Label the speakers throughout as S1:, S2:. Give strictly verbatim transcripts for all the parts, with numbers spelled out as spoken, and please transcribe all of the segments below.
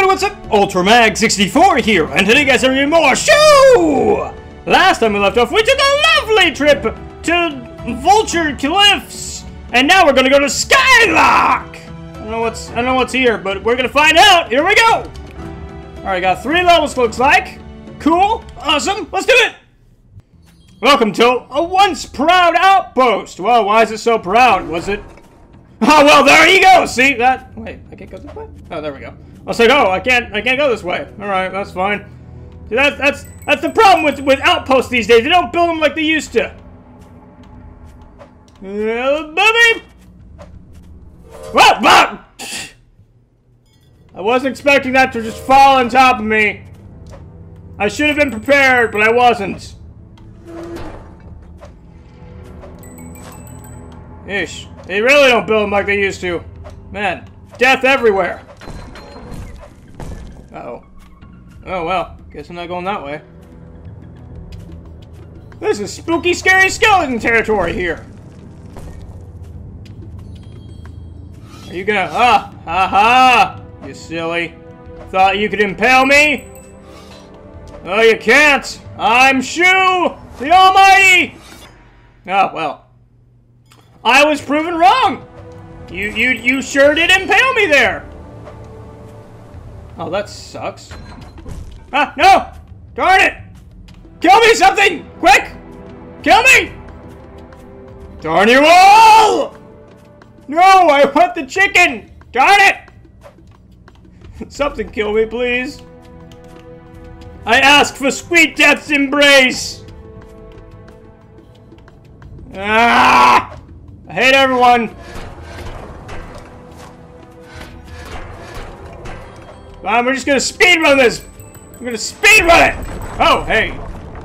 S1: everybody, what's up? Ultramag sixty-four here, and today guys are doing more show! Last time we left off, we took a lovely trip to Vulture Cliffs, and now we're gonna go to Skylock! I don't know what's I don't know what's here, but we're gonna find out! Here we go! Alright, got three levels looks like. Cool, awesome, let's do it! Welcome to a once proud outpost! Well, why is it so proud? Was it? Oh, well, there you go! See, that... Wait, I can't go this way? Oh, there we go. I was like, oh, I can't, I can't go this way. Alright, that's fine. See, that's, that's, that's the problem with, with outposts these days. They don't build them like they used to. Uh, baby! Whoa, whoa! I wasn't expecting that to just fall on top of me. I should have been prepared, but I wasn't. Ish. They really don't build them like they used to. Man, death everywhere. Uh-oh. Oh, well. Guess I'm not going that way. This is spooky, scary skeleton territory here. Are you gonna... Ah! Ha ha! You silly. Thought you could impale me? Oh, you can't! I'm Shu! The Almighty! Oh, well. I was proven wrong! You, you, you sure did impale me there! Oh, that sucks. Ah, no! Darn it! Kill me something! Quick! Kill me! Darn you all! No, I want the chicken! Darn it! Something kill me, please. I ask for sweet death's embrace! Ah! I hate everyone! Come on, we're just gonna speedrun this! We're gonna speedrun it! Oh, hey!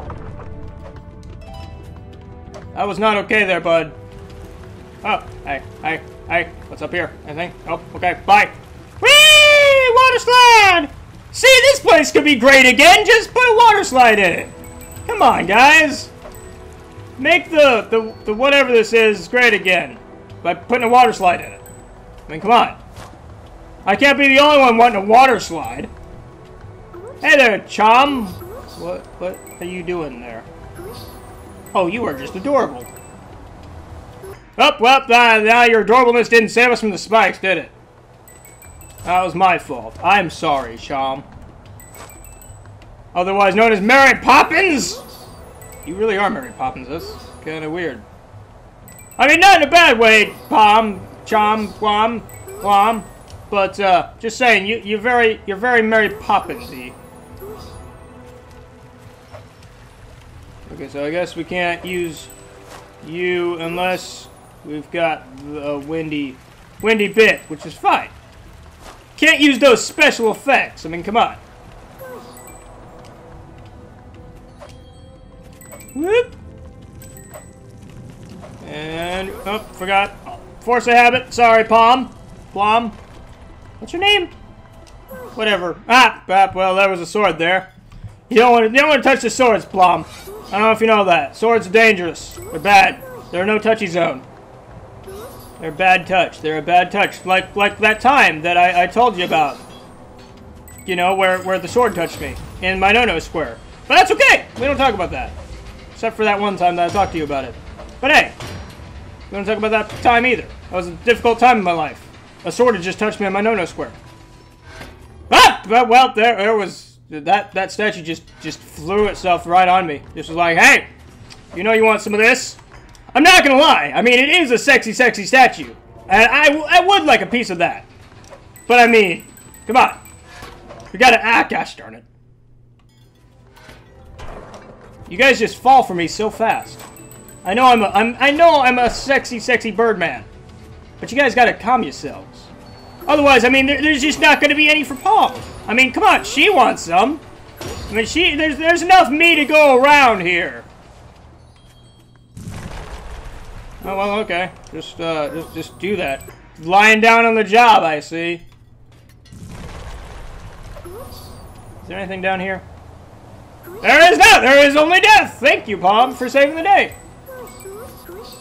S1: That was not okay there, bud. Oh, hey, hey, hey, what's up here? Anything? Oh, okay, bye! Whee! Water slide! See, this place could be great again! Just put a water slide in it! Come on, guys! Make the, the, the whatever this is great again by putting a water slide in it. I mean, come on. I can't be the only one wanting a water slide. Hey there, Chom. What, what are you doing there? Oh, you are just adorable. Oh, well, uh, now your adorableness didn't save us from the spikes, did it? That was my fault. I'm sorry, Chom. Otherwise known as Mary Poppins? You really are Mary Poppins. That's kind of weird. I mean, not in a bad way, Pom, Chom, Guam, Guam. But uh, just saying, you you're very you're very Mary Poppins-y. Okay, so I guess we can't use you unless we've got a windy windy bit, which is fine. Can't use those special effects. I mean, come on. Whoop. And, oh, forgot. Force a habit. Sorry, Pom. Plom. What's your name? Whatever. Ah, ah, well, there was a sword there. You don't want to, you don't want to touch the swords, Plom. I don't know if you know that. Swords are dangerous. They're bad. They're no touchy zone. They're bad touch. They're a bad touch. Like, like that time that I, I told you about. You know, where, where the sword touched me. In my no-no square. But that's okay. We don't talk about that. Except for that one time that I talked to you about it. But hey, we don't talk about that time either. That was a difficult time in my life. A sword had just touched me on my no-no square. Ah! Well, there, there was... That, that statue just, just flew itself right on me. Just was like, hey, you know you want some of this? I'm not gonna lie. I mean, it is a sexy, sexy statue. And I, I would like a piece of that. But I mean, come on. We gotta... Ah, gosh darn it. You guys just fall for me so fast. I know I'm a, I'm, I know I'm a sexy, sexy Birdman. But you guys gotta calm yourselves. Otherwise, I mean, there, there's just not gonna be any for Paul. I mean, come on, she wants some. I mean, she, there's, there's enough me to go around here. Oh, well, okay. Just, uh, just, just do that. Lying down on the job, I see. Is there anything down here? There is not! There is only death! Thank you, Pom, for saving the day.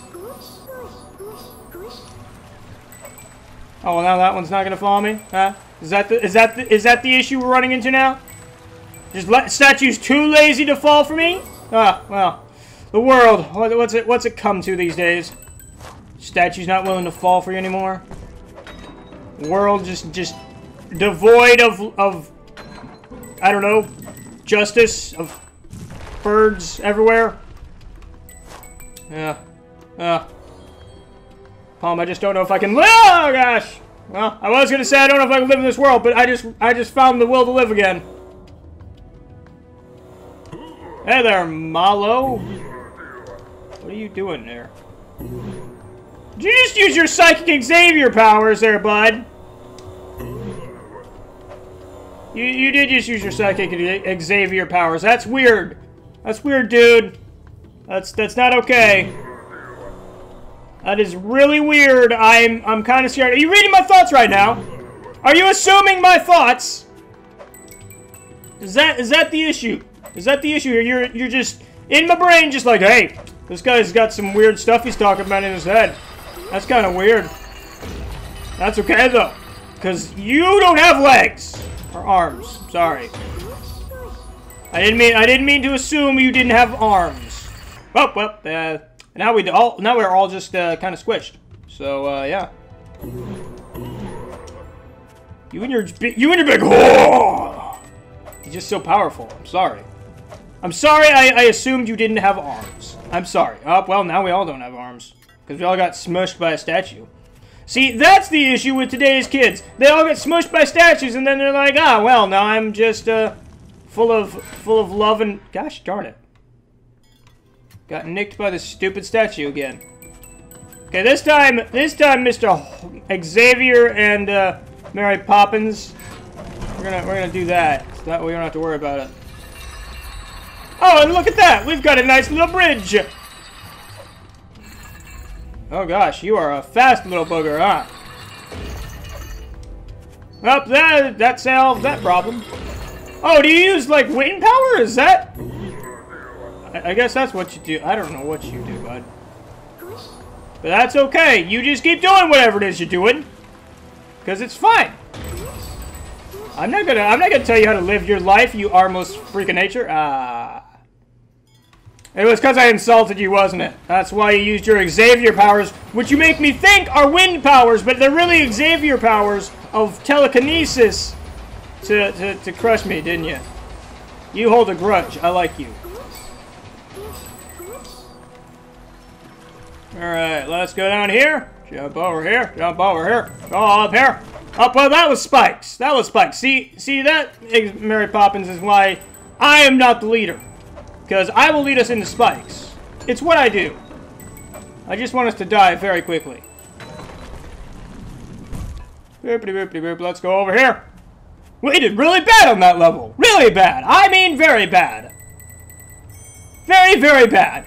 S1: Oh, well, now that one's not gonna follow me? Huh? Is that the is that the, is that the issue we're running into now? Just let statues too lazy to fall for me? Ah, well, the world. What, what's it what's it come to these days? Statues not willing to fall for you anymore. World just just devoid of of I don't know, justice, of birds everywhere. Yeah. Uh. Palm, I just don't know if I can live. Oh gosh. Well, I was gonna say I don't know if I can live in this world, but I just I just found the will to live again. Hey there, Malo. What are you doing there? Did you just use your psychic Xavier powers there, bud? You you did just use your psychic Xavier powers. That's weird. That's weird, dude. That's that's not okay. That is really weird. I'm I'm kind of scared. Are you reading my thoughts right now? Are you assuming my thoughts? Is that is that the issue? Is that the issue here? You're you're just in my brain, just like, hey, this guy's got some weird stuff he's talking about in his head. That's kind of weird. That's okay though, because you don't have legs or arms. Sorry. I didn't mean I didn't mean to assume you didn't have arms. Oh well. Uh, now we all now we're all just uh, kind of squished. So uh, yeah. You and your you and your big. Oh! You're just so powerful. I'm sorry. I'm sorry. I, I assumed you didn't have arms. I'm sorry. Oh well. Now we all don't have arms because we all got smushed by a statue. See, that's the issue with today's kids. They all get smushed by statues, and then they're like, ah, well, now I'm just uh, full of full of love and gosh darn it, got nicked by this stupid statue again. Okay, this time, this time, Mister Xavier and uh, Mary Poppins, we're gonna we're gonna do that. So that way we don't have to worry about it. Oh, and look at that! We've got a nice little bridge. Oh gosh, you are a fast little booger, huh? Well, that, that solves that problem. Oh, do you use, like, wind power? Is that... I, I guess that's what you do. I don't know what you do, bud. But that's okay. You just keep doing whatever it is you're doing. Because it's fine. I'm not gonna, I'm not gonna tell you how to live your life, you are most freak of nature. Ah... It was because I insulted you, wasn't it? That's why you used your Xavier powers, which you make me think are wind powers, but they're really Xavier powers of telekinesis to, to, to crush me, didn't you? You hold a grudge. I like you. Alright, let's go down here. Jump over here. Jump over here. Go up here. Up, well, that was Spikes. That was Spikes. See, see that, Mary Poppins, is why I am not the leader. Because I will lead us into Spikes. It's what I do. I just want us to die very quickly. Boopity boopity boop. Let's go over here. We did really bad on that level. Really bad. I mean very bad. Very, very bad.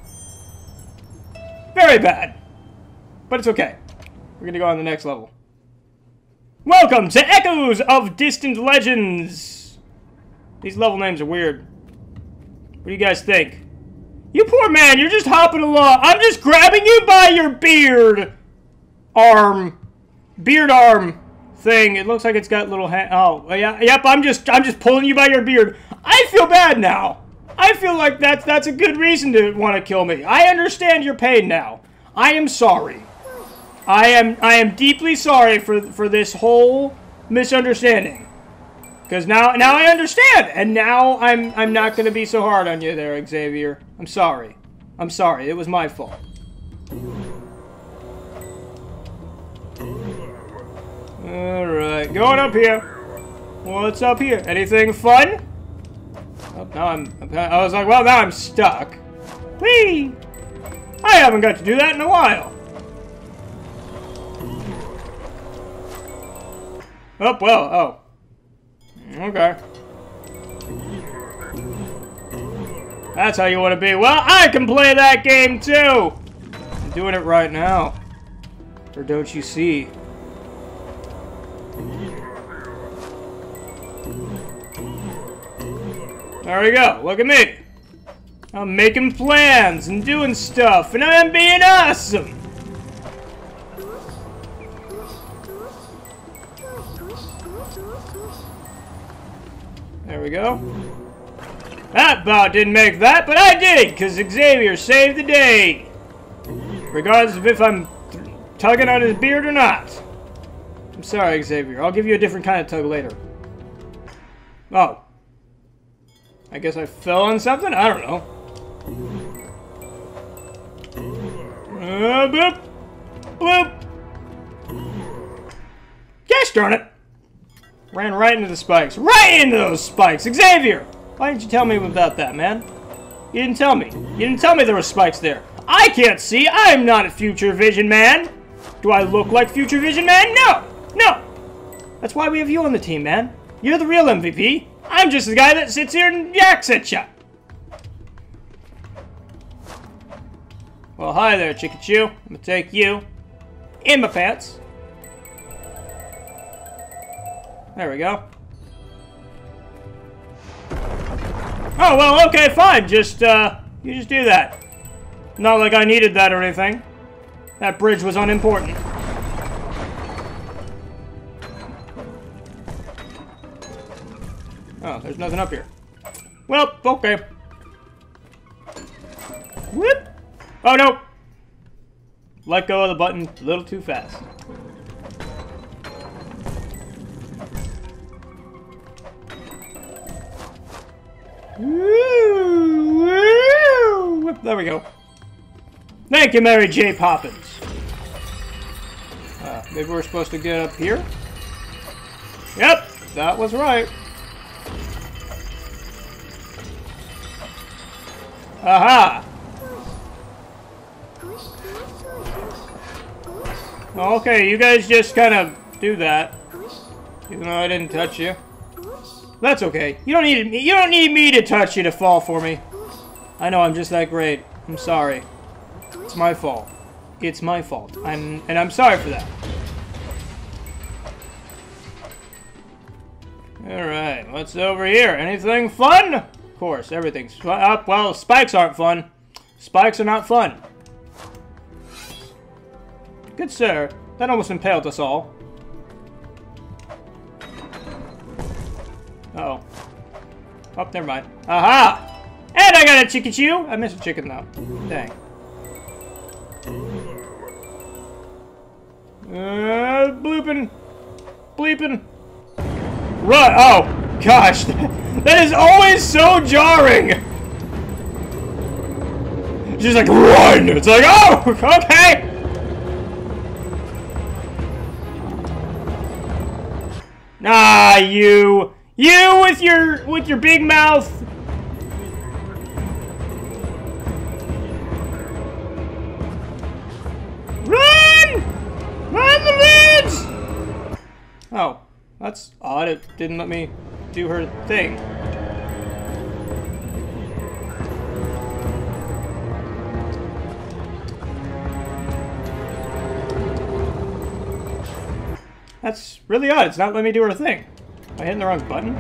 S1: Very bad. But it's okay. We're gonna go on the next level. Welcome to Echoes of Distant Legends. These level names are weird. What do you guys think? You poor man, you're just hopping along. I'm just grabbing you by your beard arm. Beard arm thing. It looks like it's got little hand. Oh, yeah, yep, I'm just I'm just pulling you by your beard. I feel bad now. I feel like that's that's a good reason to want to kill me. I understand your pain now. I am sorry. I am I am deeply sorry for for this whole misunderstanding. Because now, now I understand, and now I'm, I'm not going to be so hard on you there, Xavier. I'm sorry. I'm sorry. It was my fault. All right, going up here. What's up here? Anything fun? Oh, now I'm. I was like, well, now I'm stuck. Whee! I haven't got to do that in a while. Oh well. Oh. Okay. That's how you want to be. Well, I can play that game too! I'm doing it right now. Or don't you see? There we go. Look at me. I'm making plans and doing stuff, and I'm being awesome! There we go. That bout didn't make that, but I did, because Xavier saved the day. Regardless of if I'm tugging on his beard or not. I'm sorry, Xavier. I'll give you a different kind of tug later. Oh. I guess I fell on something? I don't know. Uh, boop. Bloop. Gosh darn it. Ran right into the spikes. Right into those spikes! Xavier! Why didn't you tell me about that, man? You didn't tell me. You didn't tell me there were spikes there. I can't see. I'm not a Future Vision Man. Do I look like Future Vision Man? No! No! That's why we have you on the team, man. You're the real M V P. I'm just the guy that sits here and yaks at ya. Well, hi there, Chikachu. I'm gonna take you in my pants. There we go. Oh, well, okay, fine. Just, uh, you just do that. Not like I needed that or anything. That bridge was unimportant. Oh, there's nothing up here. Well, okay. Whoop! Oh, no! Let go of the button a little too fast. Woo, woo. There we go. Thank you, Mary J. Poppins. Uh, maybe we're supposed to get up here? Yep, that was right. Aha! Okay, you guys just kind of do that. Even though I didn't touch you. That's okay. You don't need me. You don't need me to touch you to fall for me. I know I'm just that great. I'm sorry. It's my fault. It's my fault. I'm and I'm sorry for that. All right, what's over here? Anything fun? Of course, everything's fun. Uh, well, spikes aren't fun. Spikes are not fun. Good sir, that almost impaled us all. Uh oh. Oh, never mind. Aha! And I got a Chikachu! I missed a chicken though. Dang. Uh, blooping. Bleeping. Run! Oh, gosh. That is always so jarring! She's like, run! It's like, oh, okay! Ah, you! You with your with your big mouth. Run! Run the ridge! Oh, that's odd. It didn't let me do her thing. That's really odd. It's not letting me do her thing. Am I hitting the wrong button?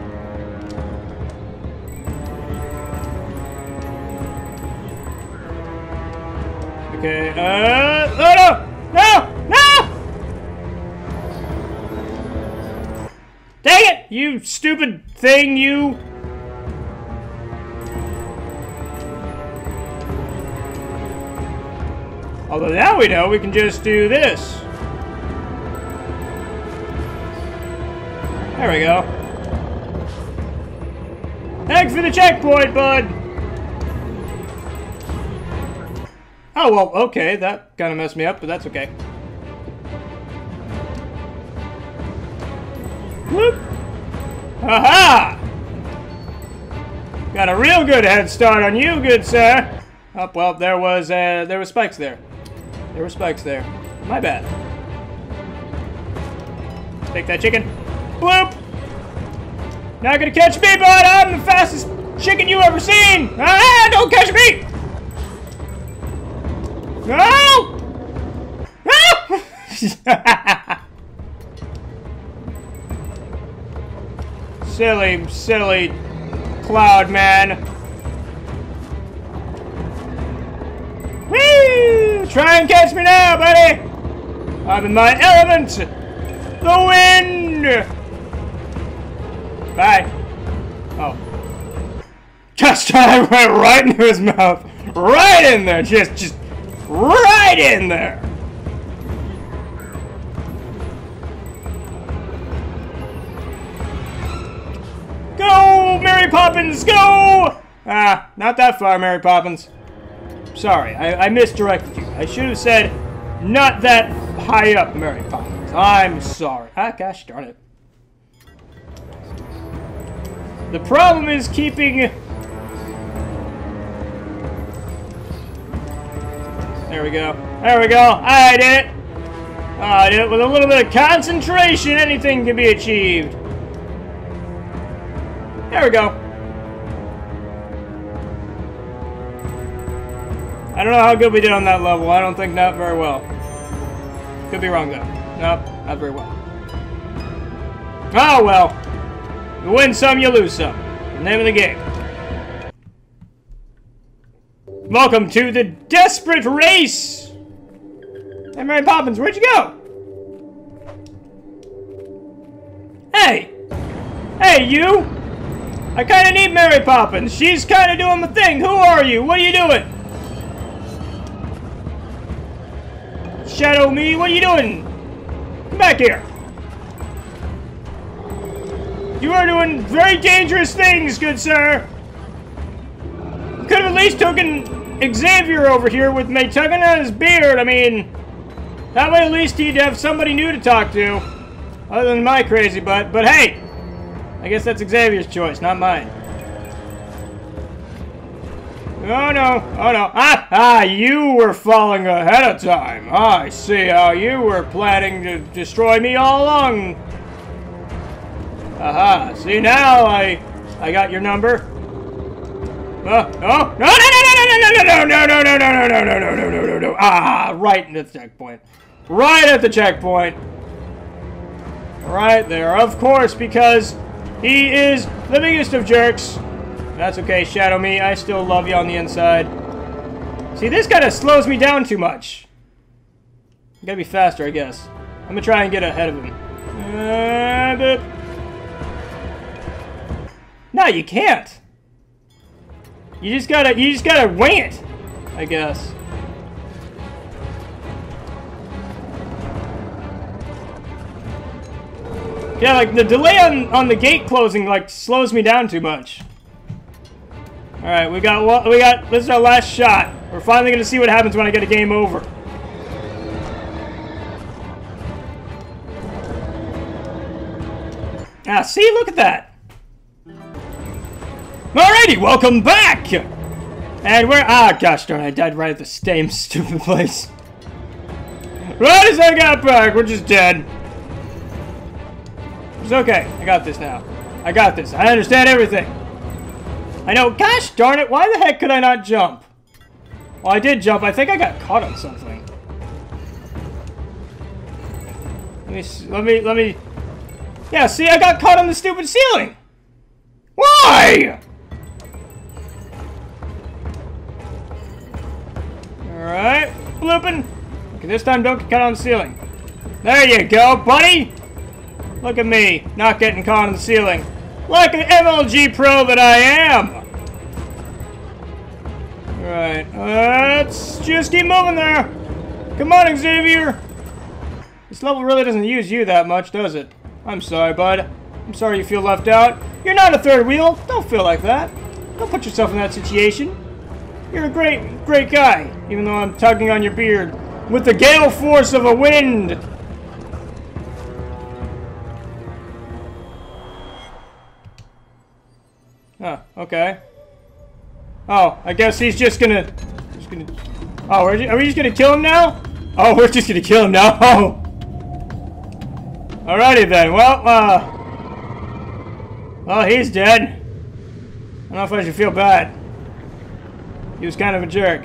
S1: Okay, uh... Oh, no! No! No! Dang it! You stupid thing, you... Although now we know we can just do this. There we go. Thanks for the checkpoint, bud! Oh, well, okay. That kind of messed me up, but that's okay. Whoop! Aha! Got a real good head start on you, good sir. Oh, well, there was, uh, there was spikes there. There were spikes there. My bad. Take that chicken. Bloop! Not gonna catch me, bud! I'm the fastest chicken you ever seen! Ah! Don't catch me! No! No! Silly, silly cloud man. Whee! Try and catch me now, buddy! I'm in my element! The wind! Bye. Oh. Gosh, I went right into his mouth. Right in there. Just, just right in there. Go, Mary Poppins, go! Ah, not that far, Mary Poppins. Sorry, I, I misdirected you. I should have said, not that high up, Mary Poppins. I'm sorry. Ah, gosh darn it. The problem is keeping... There we go. There we go. I did it. Oh, I did it with a little bit of concentration. Anything can be achieved. There we go. I don't know how good we did on that level. I don't think not very well. Could be wrong, though. Nope, not very well. Oh, well. You win some, you lose some. The name of the game. Welcome to the Desperate Race! Hey, Mary Poppins, where'd you go? Hey! Hey, you! I kinda need Mary Poppins. She's kinda doing the thing. Who are you? What are you doing? Shadow me, what are you doing? Come back here. You are doing very dangerous things, good sir. You could have at least taken Xavier over here with me tugging on his beard. I mean, that way at least he'd have somebody new to talk to. Other than my crazy butt. But hey, I guess that's Xavier's choice, not mine. Oh no, oh no. Ah, ah, you were falling ahead of time. I see how you were planning to destroy me all along. Aha, see now I I got your number. Uh, oh, no, no, no, no, no, no, no, no, no, no, no, no, no, no, no, no, no. Ah, right at the checkpoint. Right at the checkpoint. Right there, of course, because he is the biggest of jerks. That's okay, Shadow Me. I still love you on the inside. See, this kind of slows me down too much. I gotta be faster, I guess. I'm gonna try and get ahead of him. Uh, but... No, you can't. You just gotta, you just gotta wing it, I guess. Yeah, like the delay on on the gate closing like slows me down too much. All right, we got we got this is our last shot. We're finally gonna see what happens when I get a game over. Ah, see, look at that. Alrighty, welcome back! And we're... Ah, gosh darn, I died right at the same stupid place. Right as I got back, we're just dead. It's okay, I got this now. I got this, I understand everything. I know, gosh darn it, why the heck could I not jump? Well, I did jump, I think I got caught on something. Let me... Let me... Let me... Yeah, see, I got caught on the stupid ceiling! Why? Alright, blooping. Okay, this time don't get caught on the ceiling. There you go, buddy! Look at me, not getting caught on the ceiling. Like an M L G pro that I am! Alright, let's just keep moving there. Come on, Xavier! This level really doesn't use you that much, does it? I'm sorry, bud. I'm sorry you feel left out. You're not a third wheel. Don't feel like that. Don't put yourself in that situation. You're a great, great guy, even though I'm tugging on your beard with the gale force of a wind. Oh, okay. Oh, I guess he's just gonna... Just gonna oh, are, you, are we just gonna kill him now? Oh, we're just gonna kill him now. Oh. Alrighty then. Well, uh... Well, he's dead. I don't know if I should feel bad. He was kind of a jerk.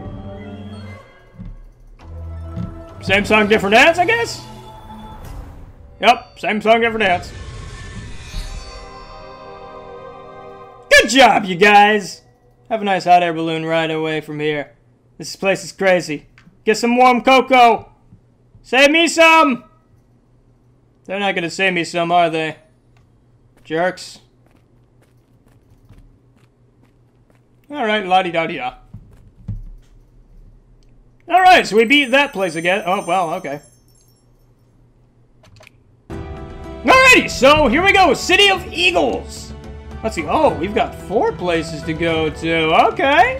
S1: Same song, different dance, I guess? Yep, same song, different dance. Good job, you guys! Have a nice hot air balloon ride away from here. This place is crazy. Get some warm cocoa! Save me some! They're not gonna save me some, are they? Jerks. Alright, la-di-da-di-da. Alright, so we beat that place again. Oh, well, okay. Alrighty, so here we go. City of Eagles. Let's see. Oh, we've got four places to go to. Okay.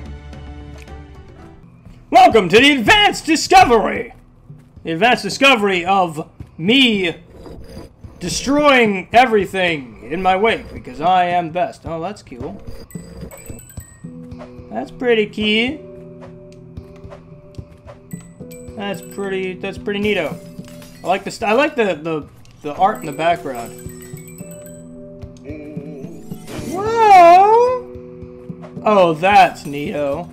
S1: Welcome to the Advanced Discovery. The Advanced Discovery of me destroying everything in my wake because I am best. Oh, that's cool. That's pretty key. That's pretty. That's pretty neato. I like the. I like the the the art in the background. Whoa! Oh, that's neato.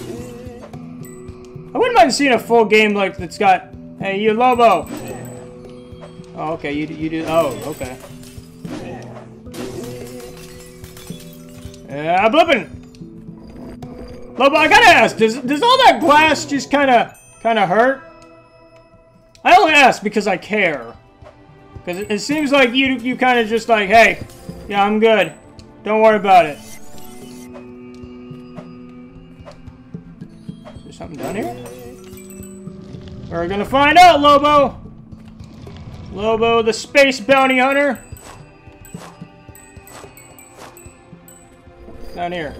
S1: I wouldn't mind seeing a full game like that's got. Hey, you Lobo. Oh, okay. You you do. Oh, okay. Yeah, I'm blipping. Lobo, I gotta ask. Does does all that glass just kind of kind of hurt? I only ask because I care. Because it, it seems like you you kind of just like, hey, yeah, I'm good. Don't worry about it. Is there something down here? We're gonna find out, Lobo. Lobo, the space bounty hunter. Down here.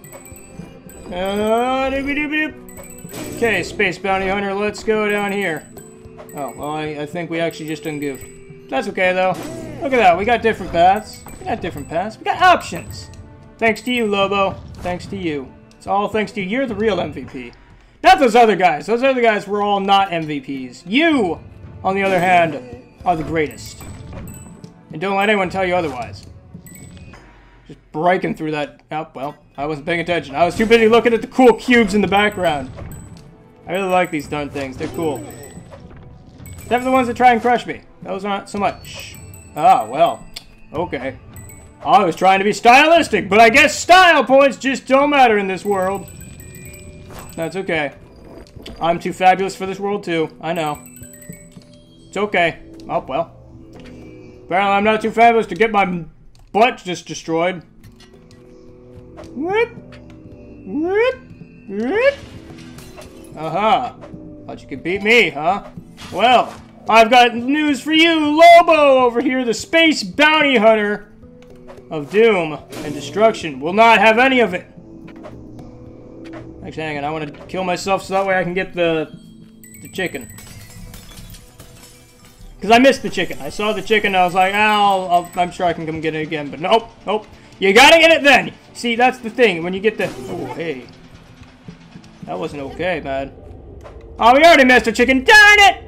S1: Uh, doobie doobie doop. Okay, space bounty hunter, let's go down here. Oh, well, I, I think we actually just ungoofed. That's okay, though. Look at that, we got different paths. We got different paths. We got options. Thanks to you, Lobo. Thanks to you. It's all thanks to you. You're the real M V P. Not those other guys. Those other guys were all not M V Ps. You, on the other hand, are the greatest. And don't let anyone tell you otherwise. Just breaking through that. Oh, well, I wasn't paying attention. I was too busy looking at the cool cubes in the background. I really like these darn things. They're cool. Except for the ones that try and crush me. Those aren't so much. Ah, well. Okay. I was trying to be stylistic, but I guess style points just don't matter in this world. That's okay. I'm too fabulous for this world, too. I know. It's okay. Oh, well. Apparently I'm not too fabulous to get my butt just destroyed. Whoop. Whoop. Whoop. Aha. Thought you could beat me, huh? Well, I've got news for you, Lobo over here, the space bounty hunter of doom and destruction. Will not have any of it. Actually, hang on, I want to kill myself so that way I can get the the chicken. Because I missed the chicken. I saw the chicken and I was like, I'll, I'll, I'm sure I can come get it again. But nope, nope. You gotta get it then. See, that's the thing. When you get the... Oh, hey. That wasn't okay, man. Oh, we already missed the chicken. Darn it!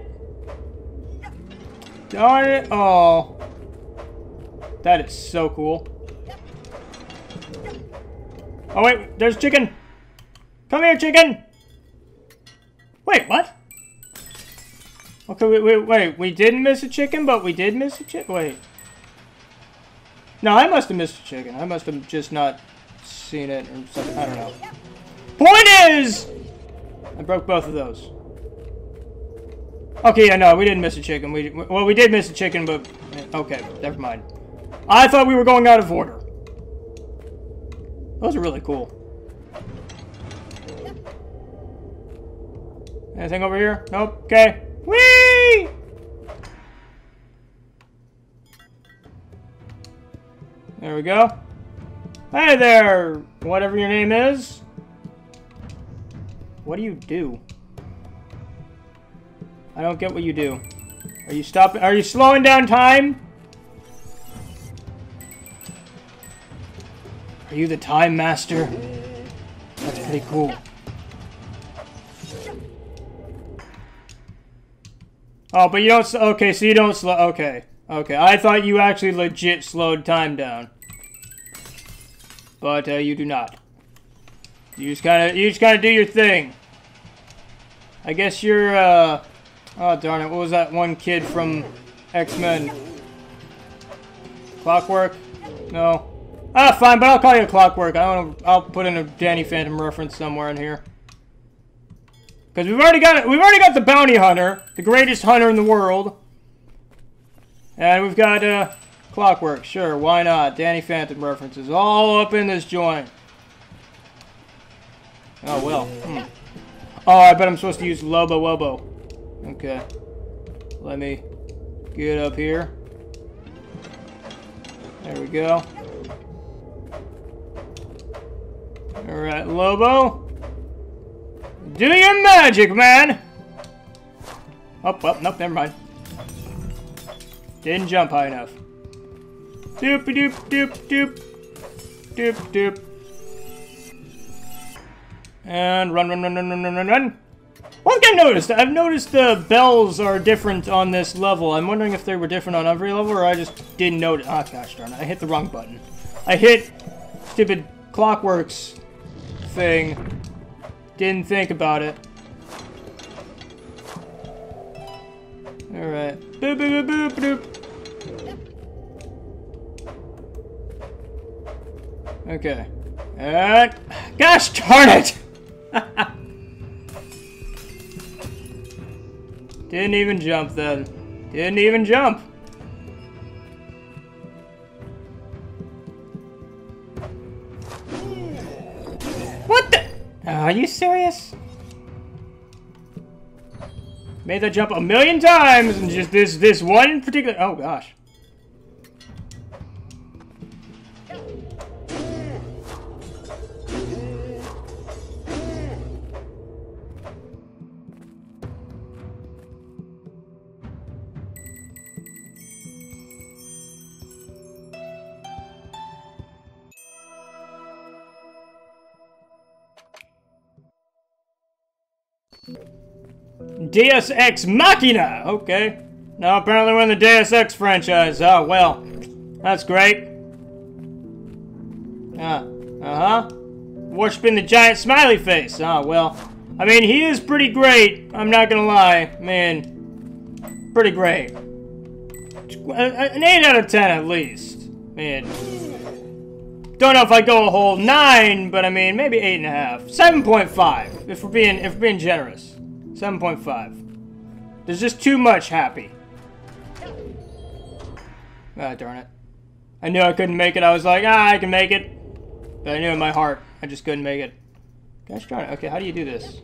S1: Darn it. Oh. That is so cool. Oh, wait. There's chicken. Come here, chicken. Wait, what? Okay, wait, wait, wait. We didn't miss a chicken, but we did miss a chicken? Wait. No, I must have missed a chicken. I must have just not seen it or something. I don't know. Point is... I broke both of those. Okay, yeah, no, we didn't miss a chicken. We Well, we did miss a chicken, but... Okay, never mind. I thought we were going out of order. Those are really cool. Anything over here? Nope. Okay. Whee! There we go. Hey there, whatever your name is. What do you do? I don't get what you do. Are you stopping? Are you slowing down time? Are you the time master? That's pretty cool. Oh, but you don't... Okay, so you don't slow... Okay. Okay, I thought you actually legit slowed time down. But, uh, you do not. You just kind of... You just kind of do your thing. I guess you're, uh... Oh, darn it. What was that one kid from X-Men? Clockwork? No. Ah, fine, but I'll call you Clockwork. I don't know, I'll put in a Danny Phantom reference somewhere in here. Because we've already got it. We've already got the bounty hunter, the greatest hunter in the world, and we've got uh, Clockwork. Sure, why not? Danny Phantom references all up in this joint. Oh, well. Hmm. Oh, I bet I'm supposed to use Lobo Wobo. Okay. Let me get up here. There we go. Alright, Lobo. Do your magic, man! Oh, well, nope, never mind. Didn't jump high enough. Doop doop doop doop. Doop doop. And run, run, run, run, run, run, run, run. One thing I noticed, I've noticed the bells are different on this level. I'm wondering if they were different on every level, or I just didn't notice. Ah, gosh darn it, I hit the wrong button. I hit stupid Clockworks thing. Didn't think about it. Alright. Boop, boop, boop, boop, boop. Okay. And... Gosh darn it! Didn't even jump then. Didn't even jump. What the? Are you serious? Made that jump a million times and just this this one particular. Oh gosh. Deus Ex Machina! Okay. Now apparently we're in the Deus Ex franchise. Oh, well. That's great. Uh, uh-huh. Worshipping the giant smiley face. Oh, well. I mean, he is pretty great. I'm not gonna lie. Man. Pretty great. An eight out of ten at least. Man. Don't know if I go a whole nine, but I mean, maybe eight and a half. seven point five, if we're being, if we're being generous. seven point five. There's just too much happy. Ah, darn it. I knew I couldn't make it. I was like, ah, I can make it. But I knew in my heart, I just couldn't make it. Gosh darn it. Okay, how do you do this?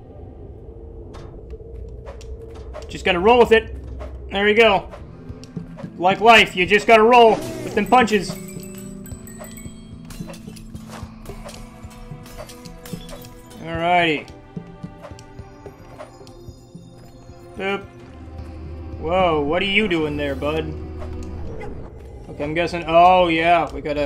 S1: Just gotta roll with it. There you go. Like life, you just gotta roll with them punches. Alrighty. Boop. Whoa, what are you doing there, bud? Okay, I'm guessing. Oh, yeah, we gotta.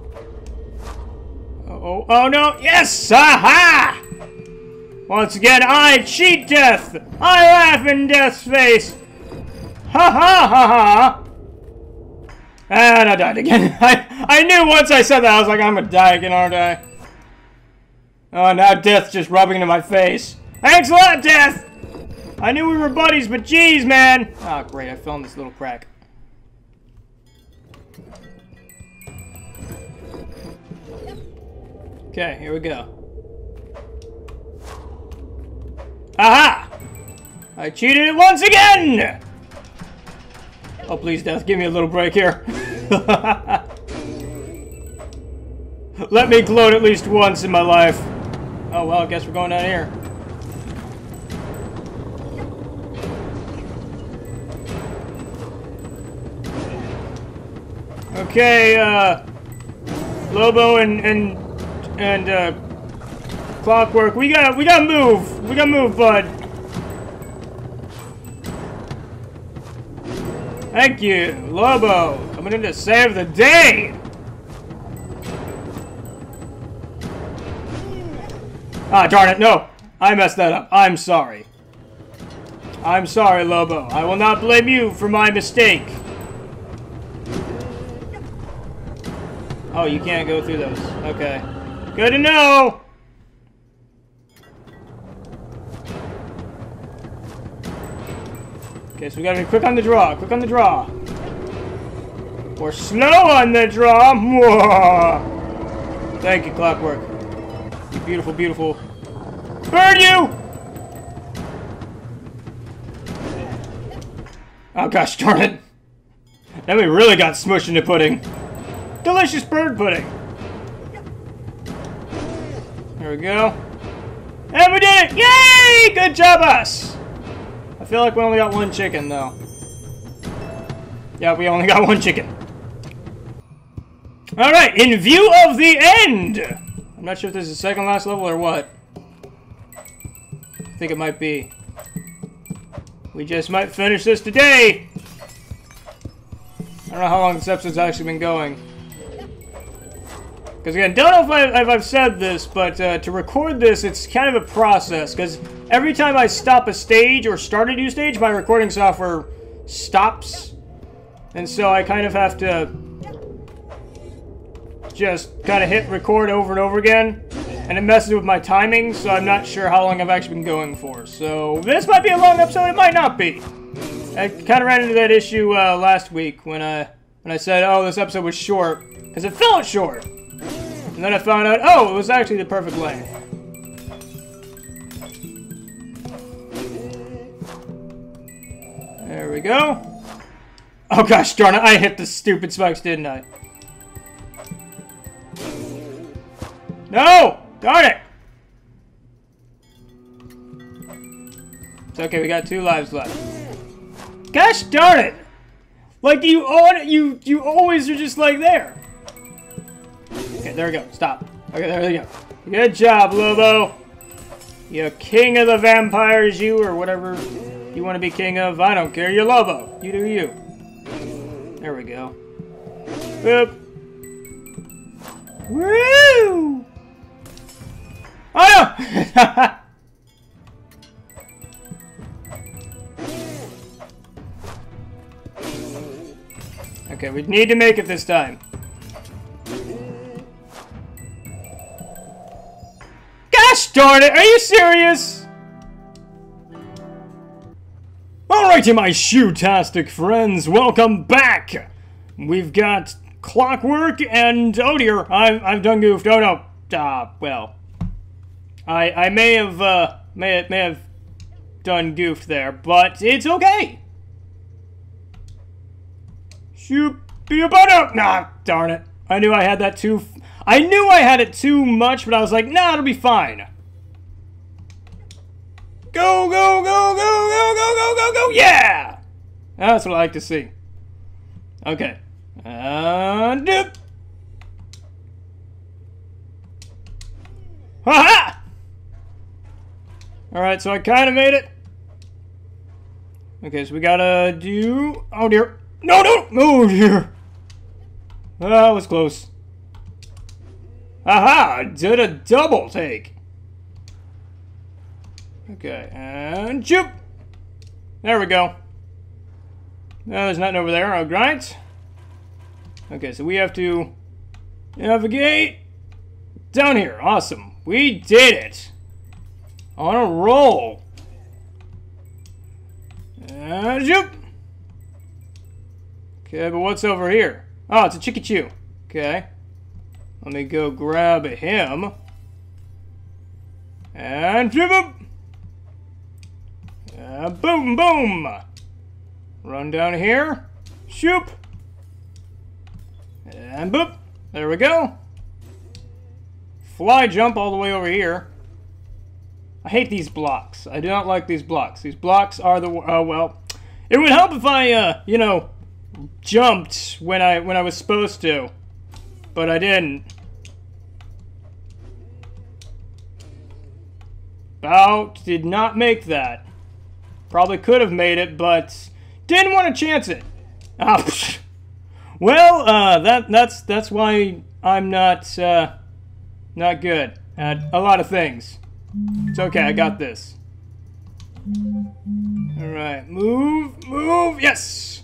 S1: Oh, oh, oh no! Yes! Aha! Once again, I cheat death! I laugh in death's face! Ha ha ha ha! And I died again. I, I knew once I said that, I was like, I'm gonna die again, aren't I? Oh, now Death's just rubbing into my face. Thanks a lot, Death! I knew we were buddies, but geez, man! Oh, great, I fell in this little crack. Okay, here we go. Aha! I cheated it once again! Oh, please, Death, give me a little break here. Let me gloat at least once in my life. Oh, well, I guess we're going down here. Okay, uh... Lobo and, and, and, uh... Clockwork, we gotta, we gotta move! We gotta move, bud! Thank you, Lobo! Coming in to save the day! Ah, darn it, no! I messed that up. I'm sorry. I'm sorry, Lobo. I will not blame you for my mistake. Oh, you can't go through those. Okay. Good to know! Okay, so we gotta be quick on the draw. Quick on the draw. Or slow on the draw. Mwah! Thank you, Clockwork. You beautiful, beautiful. Burn you! Oh gosh darn it. Then we really got smushed into pudding. Delicious bird pudding. There we go. And we did it! Yay! Good job, us! I feel like we only got one chicken, though. Yeah, we only got one chicken. Alright, in view of the end! I'm not sure if this is the second last level or what. I think it might be. We just might finish this today! I don't know how long this episode's actually been going. Because again, don't know if, I, if I've said this, but uh, to record this, it's kind of a process. Because every time I stop a stage or start a new stage, my recording software stops. And so I kind of have to just kind of hit record over and over again. And it messes with my timing, so I'm not sure how long I've actually been going for. So this might be a long episode, it might not be. I kind of ran into that issue uh, last week when I, when I said, oh, this episode was short. Because it felt short. And then I found out, oh, it was actually the perfect length. There we go. Oh gosh darn it, I hit the stupid spikes, didn't I? No! Darn it! It's okay, we got two lives left. Gosh darn it! Like you own you you always are just like there. Okay, there we go. Stop. Okay, there we go. Good job, Lobo. You king of the vampires, you, or whatever you want to be king of. I don't care. You're Lobo. You do you. There we go. Boop. Woo! Oh no! Okay, we need to make it this time. Gosh darn it, are you serious? Alrighty, my shoe-tastic friends, welcome back! We've got Clockwork and, oh dear, I've, I've done goofed. Oh no, ah, uh, well. I, I may have, uh, may, may have done goofed there, but it's okay. Shoot, be about up. Nah, darn it. I knew I had that too. I knew I had it too much, but I was like, nah, it'll be fine. Go, go, go, go, go, go, go, go, go. Yeah! That's what I like to see. Okay. And dip. Ha-ha! Alright, so I kind of made it. Okay, so we gotta do... Oh, dear. No, no! Oh, dear. That was close. Aha! Did a double take. Okay, and joop! There we go. No, there's nothing over there. All right. Okay, so we have to navigate down here. Awesome. We did it. On a roll. And joop! Okay, but what's over here? Oh, it's a Chickachew. Okay. Let me go grab him. And boom! Uh, boom, boom! Run down here. Shoop! And boop! There we go. Fly jump all the way over here. I hate these blocks. I do not like these blocks. These blocks are the... Oh, uh, well. It would help if I, uh, you know... jumped when I when I was supposed to, but I didn't. About did not make that. Probably could have made it, but didn't want to chance it. Oh, well, uh, that that's that's why I'm not uh, not good at a lot of things. It's okay, I got this. All right, move, move, yes.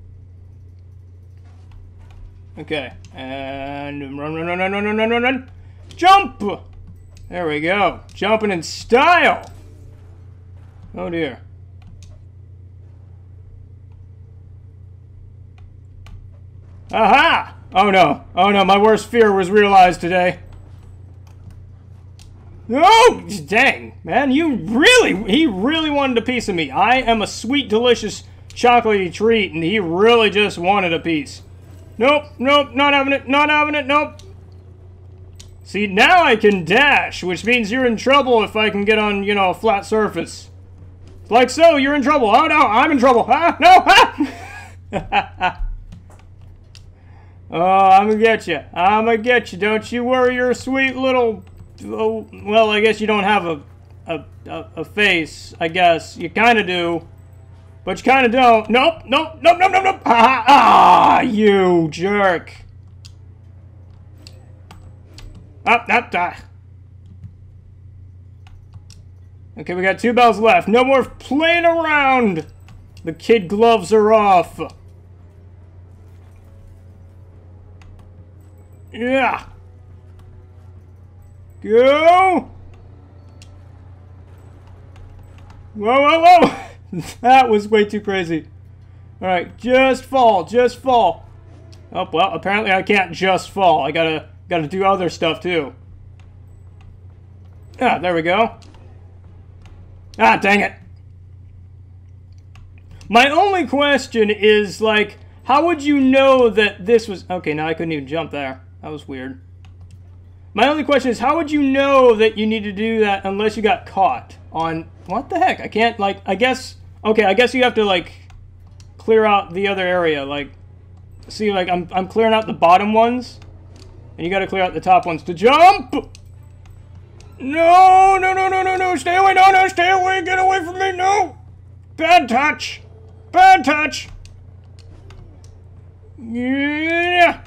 S1: Okay, and run, run, run, run, run, run, run, run, jump! There we go, jumping in style. Oh dear. Aha! Oh no, oh no, my worst fear was realized today. Oh, dang, man, you really, he really wanted a piece of me. I am a sweet, delicious, chocolatey treat, and he really just wanted a piece. Nope, nope, not having it, not having it, nope. See, now I can dash, which means you're in trouble if I can get on, you know, a flat surface. Like so, you're in trouble. Oh, no, I'm in trouble. Ah, no, ah! Oh, I'm gonna get you. I'm gonna get you. Don't you worry your sweet little... Oh, well, I guess you don't have a, a, a, a face, I guess. You kind of do. But you kind of don't. Nope, nope, nope, nope, nope, nope. Ah, ah, you jerk. Up, up, ah. Okay, we got two bells left. No more playing around. The kid gloves are off. Yeah. Go. Whoa, whoa, whoa. That was way too crazy. Alright, just fall, just fall. Oh, well, apparently I can't just fall. I gotta, gotta do other stuff, too. Ah, there we go. Ah, dang it. My only question is, like, how would you know that this was... Okay, now I couldn't even jump there. That was weird. My only question is, how would you know that you need to do that unless you got caught on... What the heck? I can't, like, I guess... Okay, I guess you have to, like, clear out the other area. Like, see, like, I'm, I'm clearing out the bottom ones. And you gotta clear out the top ones to jump! No, no, no, no, no, no, stay away, no, no, stay away, get away from me, no! Bad touch! Bad touch! Yeah!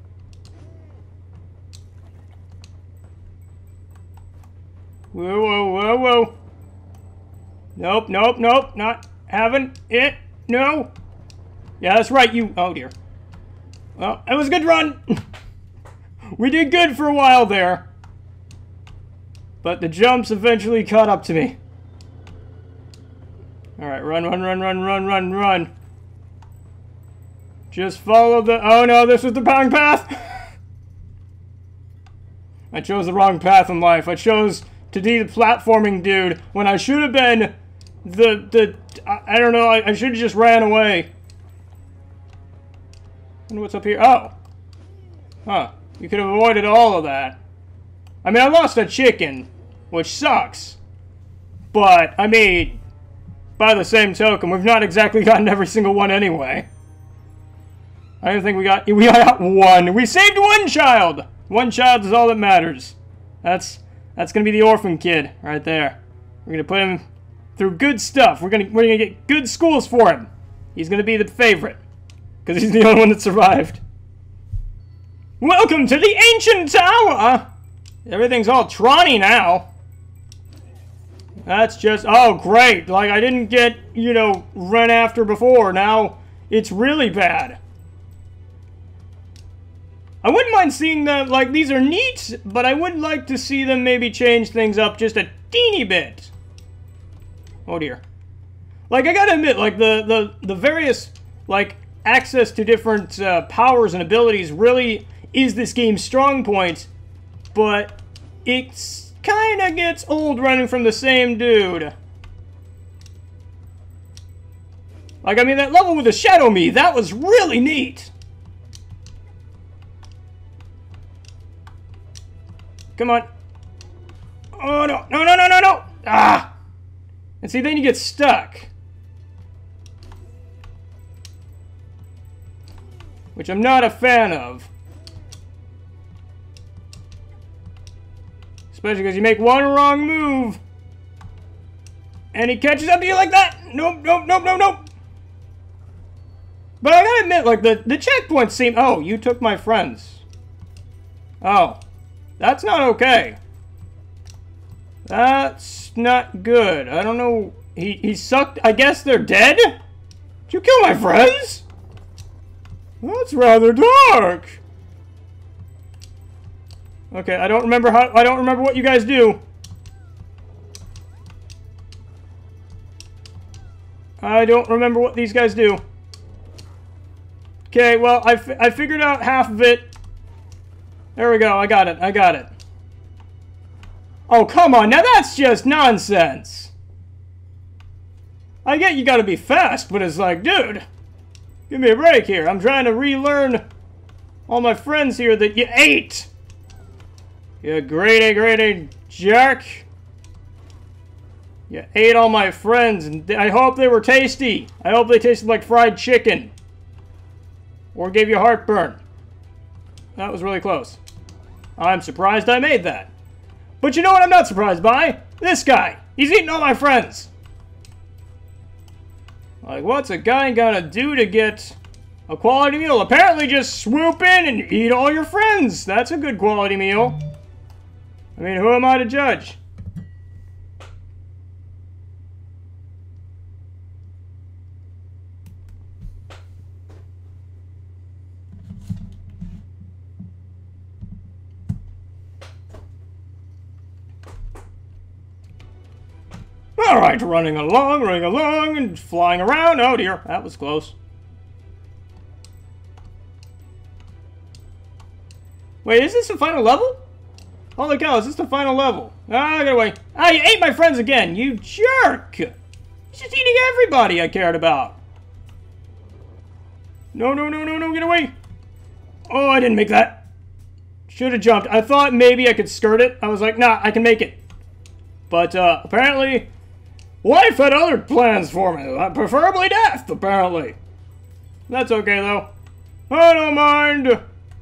S1: Whoa, whoa, whoa, whoa. Nope, nope, nope, not having it, no. Yeah, that's right, you, oh dear. Well, that was a good run. We did good for a while there. But the jumps eventually caught up to me. Alright, run, run, run, run, run, run, run. Just follow the... Oh no, this was the wrong path! I chose the wrong path in life. I chose to be the platforming dude when I should have been the... the I, I don't know, I, I should have just ran away. I wonder what's up here. Oh. Huh. You could have avoided all of that. I mean, I lost a chicken, which sucks. But, I mean, by the same token, we've not exactly gotten every single one anyway. I don't think we got... We got one. We saved one child! One child is all that matters. That's that's gonna be the orphan kid right there. We're gonna put him through good stuff. We're gonna, we're gonna get good schools for him. He's gonna be the favorite. Because he's the only one that survived. Welcome to the ancient tower! Everything's all Tronny now. That's just... Oh, great. Like, I didn't get, you know, run after before. Now, it's really bad. I wouldn't mind seeing them... Like, these are neat, but I would like to see them maybe change things up just a teeny bit. Oh, dear. Like, I gotta admit, like, the, the, the various, like, access to different uh, powers and abilities really is this game's strong point. But it kind of gets old running from the same dude. Like, I mean, that level with the Shadow Me, that was really neat. Come on. Oh, no. No, no, no, no, no. Ah. And see, then you get stuck. Which I'm not a fan of. Especially because you make one wrong move. And he catches up to you like that. Nope, nope, nope, nope, nope. But I gotta admit, like, the, the checkpoints seem... Oh, you took my friends. Oh. That's not okay. That's not good. I don't know. He, he sucked... I guess they're dead? Did you kill my friends? That's rather dark. Okay, I don't remember how... I don't remember what you guys do. I don't remember what these guys do. Okay, well, I, f I figured out half of it. There we go, I got it, I got it. Oh, come on, now that's just nonsense. I get you gotta be fast, but it's like, dude, give me a break here. I'm trying to relearn all my friends here that you ate. You greedy, greedy jerk. You ate all my friends, and I hope they were tasty. I hope they tasted like fried chicken. Or gave you heartburn. That was really close. I'm surprised I made that. But you know what I'm not surprised by? This guy. He's eating all my friends. Like, what's a guy gonna do to get a quality meal? Apparently just swoop in and eat all your friends. That's a good quality meal. I mean, who am I to judge? Alright, running along, running along, and flying around. Oh dear, that was close. Wait, is this the final level? Holy cow, is this the final level? Ah, get away. Ah, you ate my friends again, you jerk! You're just eating everybody I cared about. No, no, no, no, no, get away! Oh, I didn't make that. Should have jumped. I thought maybe I could skirt it. I was like, nah, I can make it. But, uh, apparently... life had other plans for me, uh, preferably death, apparently. That's okay, though. I don't mind.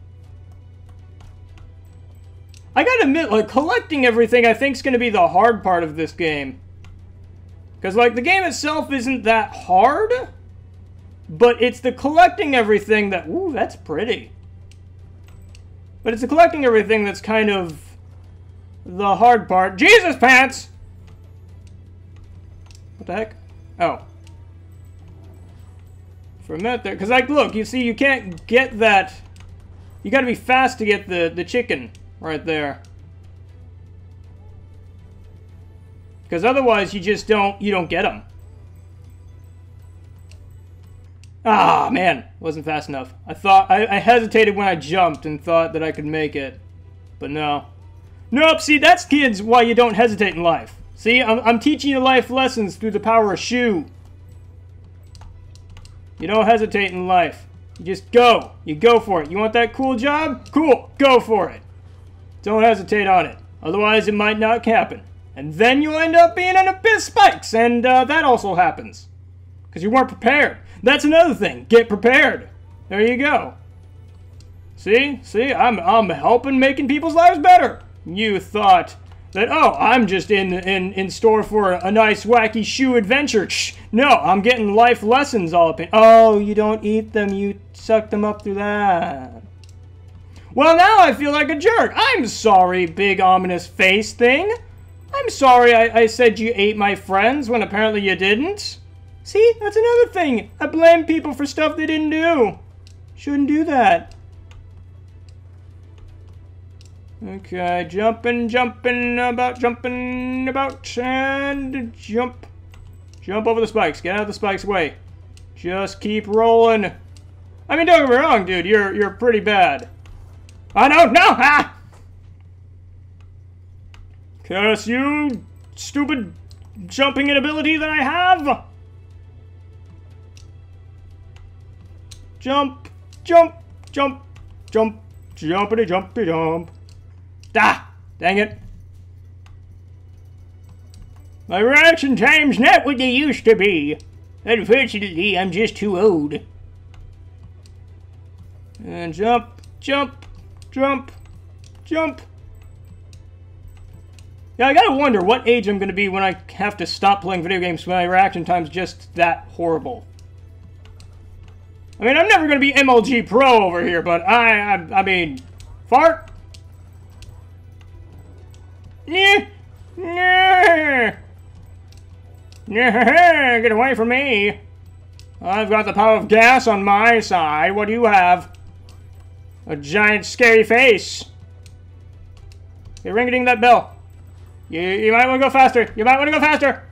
S1: I gotta admit, like, collecting everything I think is gonna be the hard part of this game. Because, like, the game itself isn't that hard, but it's the collecting everything that... ooh, that's pretty. But it's the collecting everything that's kind of the hard part. Jesus, pants! What the heck? Oh. For a minute there. Because, like, look, you see, you can't get that... you gotta be fast to get the, the chicken right there. Because otherwise, you just don't... you don't get them. Ah, man. Wasn't fast enough. I thought... I, I hesitated when I jumped and thought that I could make it. But no. Nope, see, that's, kids, why you don't hesitate in life. See, I'm, I'm teaching you life lessons through the power of Shu. You don't hesitate in life. You just go. You go for it. You want that cool job? Cool. Go for it. Don't hesitate on it. Otherwise, it might not happen. And then you'll end up being in Abyss Spikes, and uh, that also happens. Because you weren't prepared. That's another thing. Get prepared. There you go. See? See? I'm, I'm helping making people's lives better. You thought... that, oh, I'm just in, in, in store for a nice wacky Shu adventure. Shh. No, I'm getting life lessons all up in... oh, you don't eat them, you suck them up through that. Well, now I feel like a jerk. I'm sorry, big ominous face thing. I'm sorry I, I said you ate my friends when apparently you didn't. See, that's another thing. I blame people for stuff they didn't do. Shouldn't do that. Okay, jumping, jumping, about, jumping, about, and jump. Jump over the spikes. Get out of the spikes' way. Just keep rolling. I mean, don't get me wrong, dude. You're you're pretty bad. I don't know. Ah! Curse you, stupid jumping inability that I have. Jump, jump, jump, jump, jumpity, jumpy, jump. Ah! Dang it. My reaction time's not what they used to be. Unfortunately, I'm just too old. And jump, jump, jump, jump. Yeah, I gotta wonder what age I'm gonna be when I have to stop playing video games when my reaction time's just that horrible. I mean, I'm never gonna be M L G Pro over here, but I, I, I mean, fart. Nah, nah, nah, get away from me. I've got the power of gas on my side. What do you have? A giant scary face. You're ring-a-ding that bell. You, you might want to go faster. You might want to go faster.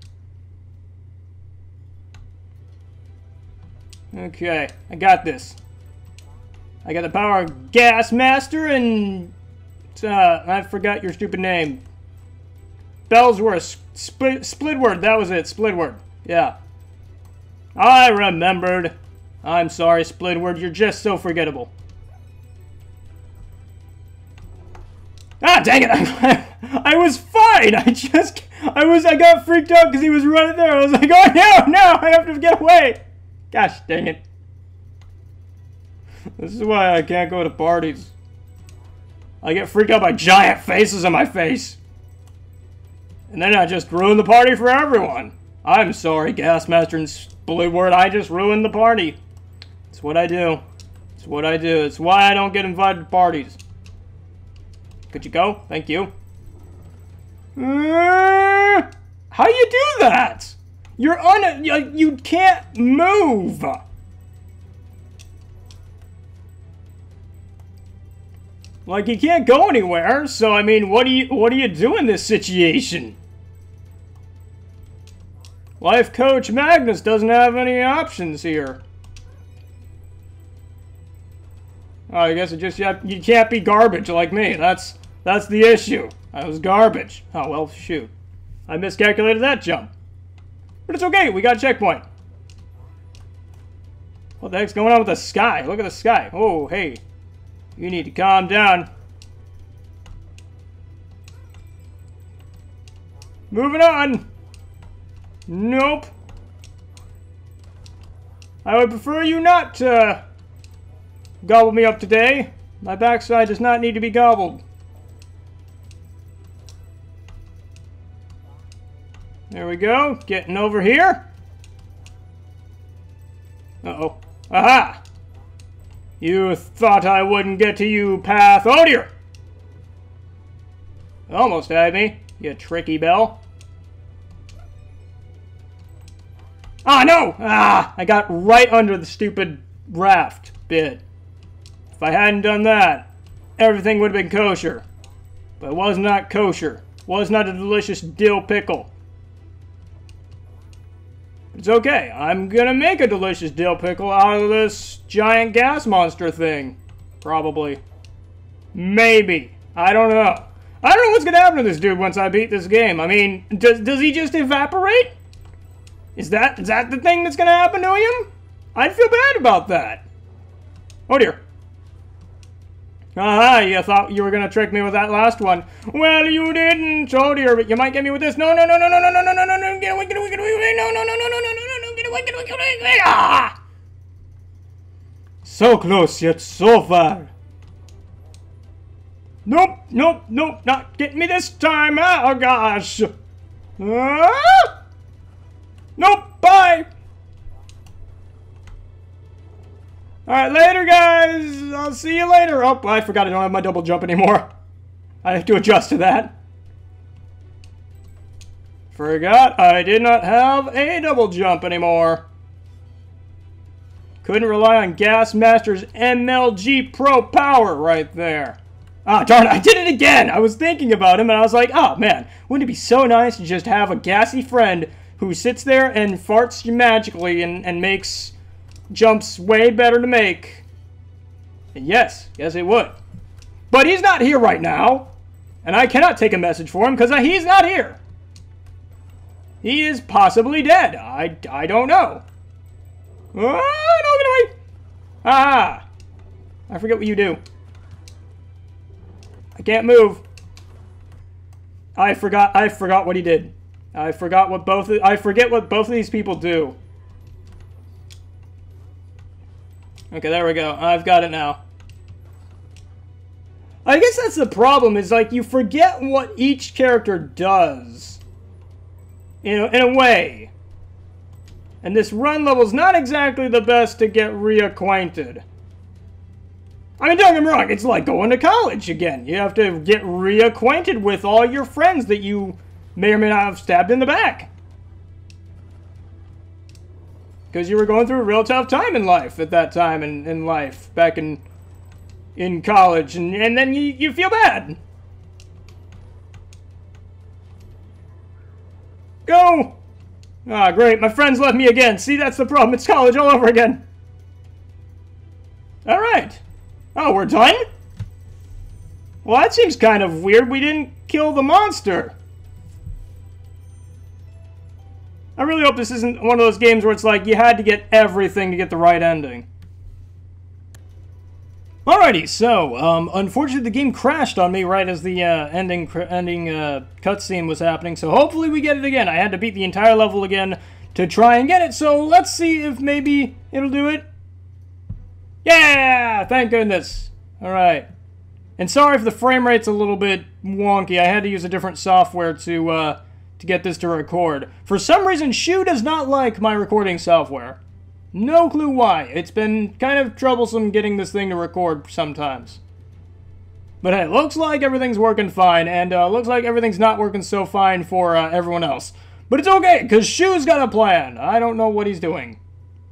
S1: Okay, I got this. I got the power of Gas Master and... Uh, I forgot your stupid name. Bellsworth. Spl Splidward, that was it. Splidward. Yeah. I remembered. I'm sorry, Splidward. You're just so forgettable. Ah, dang it! I, I was fine. I just, I was, I got freaked out because he was right there. I was like, oh no, no, I have to get away. Gosh, dang it! This is why I can't go to parties. I get freaked out by giant faces on my face, and then I just ruin the party for everyone. I'm sorry, Gasmaster and Blueword. I just ruined the party. It's what I do. It's what I do. It's why I don't get invited to parties. Could you go? Thank you. Uh, how do you do that? You're on. You, you can't move. Like, you can't go anywhere. So I mean, what do you what do you do in this situation? Life Coach Magnus doesn't have any options here. Oh, I guess it just you, have, you can't be garbage like me. That's that's the issue. I was garbage. Oh well, shoot. I miscalculated that jump. But it's okay. We got a checkpoint. What the heck's going on with the sky? Look at the sky. Oh, hey. You need to calm down. Moving on. Nope. I would prefer you not to gobble me up today. My backside does not need to be gobbled. There we go. Getting over here. Uh-oh. Aha! You thought I wouldn't get to you, Path. Oh, dear! Almost had me, you tricky bell. Ah, no! Ah! I got right under the stupid raft bit. If I hadn't done that, everything would have been kosher. But it was not kosher. Was not a delicious dill pickle. It's okay. I'm gonna make a delicious dill pickle out of this giant gas monster thing. Probably. Maybe. I don't know. I don't know what's gonna happen to this dude once I beat this game. I mean, does, does he just evaporate? Is that, is that the thing that's gonna happen to him? I'd feel bad about that. Oh dear. Aha, you thought you were gonna trick me with that last one. Well, you didn't. Oh dear, but you might get me with this. No, no, no, no, no, no, no, no, no, no, no, get away, get away, get away, no, no, no, no, no, no, no, no, get away, get away, get away, ah! So close, yet so far. Nope, nope, nope, not getting me this time. Oh gosh. Ah! Nope, bye. Alright, later, guys. I'll see you later. Oh, I forgot I don't have my double jump anymore. I have to adjust to that. Forgot I did not have a double jump anymore. Couldn't rely on Gasmaster's M L G Pro power right there. Ah, darn it, I did it again! I was thinking about him and I was like, oh man, wouldn't it be so nice to just have a gassy friend who sits there and farts magically and, and makes jumps way better to make. And yes, yes it would. But he's not here right now. And I cannot take a message for him because he's not here. He is possibly dead. I, I don't know. Ah, no, get away. Ah, I forget what you do. I can't move. I forgot, I forgot what he did. I forgot what both, I forget what both of these people do. Okay, there we go. I've got it now. I guess that's the problem, is like you forget what each character does. You know, in a way. And this run level's not exactly the best to get reacquainted. I mean, don't get me wrong, it's like going to college again. You have to get reacquainted with all your friends that you may or may not have stabbed in the back. Because you were going through a real tough time in life at that time in, in life, back in in college, and, and then you, you feel bad. Go! Ah, great, my friends left me again. See, that's the problem, it's college all over again. Alright. Oh, we're done? Well, that seems kind of weird. We didn't kill the monster. I really hope this isn't one of those games where it's like you had to get everything to get the right ending. Alrighty, so, um, unfortunately the game crashed on me right as the, uh, ending, ending, uh, cutscene was happening, so hopefully we get it again. I had to beat the entire level again to try and get it, so let's see if maybe it'll do it. Yeah! Thank goodness. Alright. And sorry if the frame rate's a little bit wonky, I had to use a different software to, uh, to get this to record. For some reason, Shu does not like my recording software. No clue why. It's been kind of troublesome getting this thing to record sometimes. But hey, looks like everything's working fine, and uh, looks like everything's not working so fine for uh, everyone else. But it's okay, because Shu's got a plan. I don't know what he's doing.